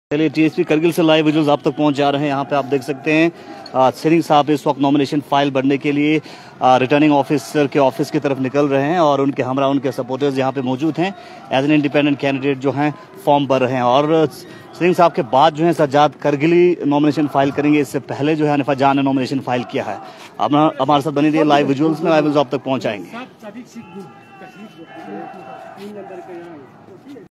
चलिए टीएसपी करगिल से live visuals आप तक पहुंच जा रहे हैं। यहाँ पे आप देख सकते हैं सिंह साहब इस वक्त नॉमिनेशन फाइल भरने के लिए रिटर्निंग ऑफिसर के ऑफिस की तरफ निकल रहे हैं और उनके हमरा उनके सपोर्टर्स यहाँ पे मौजूद हैं। एज एन इंडिपेंडेंट कैंडिडेट जो हैं फॉर्म भर रहे हैं और सिंह साहब के बाद जो है सज्जाद करगिली नॉमिनेशन फाइल करेंगे। इससे पहले जो है हनीफा जान ने नॉमिनेशन फाइल किया है। अब हमारे साथ बनी रही लाइव विजुअल्स में, लाइव विजुअल्स आप तक पहुँचाएंगे।